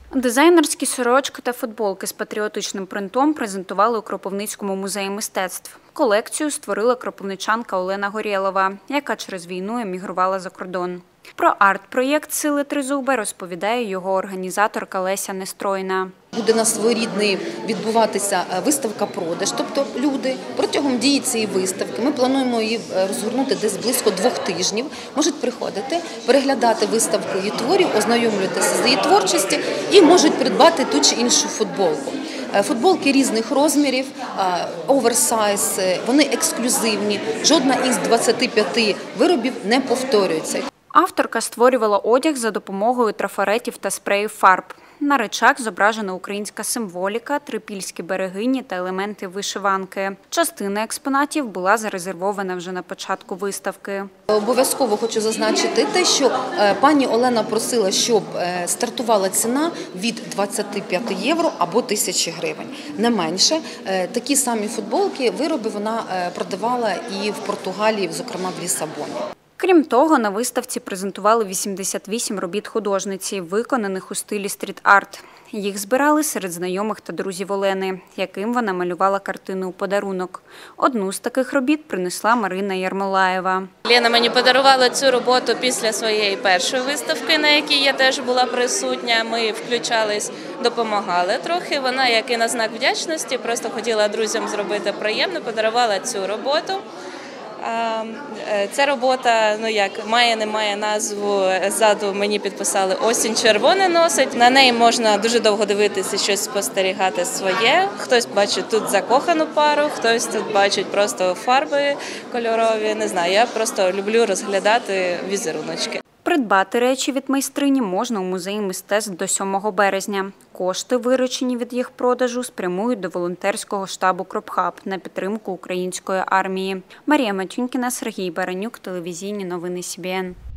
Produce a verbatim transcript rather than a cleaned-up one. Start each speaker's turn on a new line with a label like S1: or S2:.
S1: Дизайнерські сорочки та футболки з патріотичним принтом презентували у Кропивницькому музеї мистецтв. Колекцію створила кропивничанка Олена Горєлова, яка через війну емігрувала за кордон. Про арт-проєкт «Сили тризуба» розповідає його організаторка Леся Нестройна.
S2: Буде на своєрідний відбуватися виставка-продаж, тобто люди протягом дії цієї виставки, ми плануємо її розгорнути десь близько двох тижнів, можуть приходити, переглядати виставку її творів, ознайомлюватися з її творчістю і можуть придбати ту чи іншу футболку. Футболки різних розмірів, оверсайз, вони ексклюзивні, жодна із двадцяти п'яти виробів не повторюється.
S1: Авторка створювала одяг за допомогою трафаретів та спреїв фарб. На речах зображена українська символіка, трипільські берегині та елементи вишиванки. Частина експонатів була зарезервована вже на початку виставки.
S2: Обов'язково хочу зазначити те, що пані Олена просила, щоб стартувала ціна від двадцяти п'яти євро або тисячі гривень. Не менше. Такі самі футболки, вироби вона продавала і в Португалії, зокрема в Лісабоні.
S1: Крім того, на виставці презентували вісімдесят вісім робіт художниці, виконаних у стилі стріт-арт. Їх збирали серед знайомих та друзів Олени, яким вона малювала картини у подарунок. Одну з таких робіт принесла Марина Ярмолаєва.
S3: Лена мені подарувала цю роботу після своєї першої виставки, на якій я теж була присутня. Ми включались, допомагали трохи. Вона, як і на знак вдячності, просто хотіла друзям зробити приємно, подарувала цю роботу. Ця робота, ну як, має-немає назву, ззаду мені підписали «Осінь червоне носить». На неї можна дуже довго дивитися, щось спостерігати своє. Хтось бачить тут закохану пару, хтось тут бачить просто фарби кольорові. Не знаю, я просто люблю розглядати візеруночки.
S1: Придбати речі від майстрині можна у музеї мистецтв до сьомого березня. Кошти, виручені від їх продажу, спрямують до волонтерського штабу «Кропхаб» на підтримку української армії. Марія Матюнькіна, Сергій Баранюк, телевізійні новини Сі Бі Ен.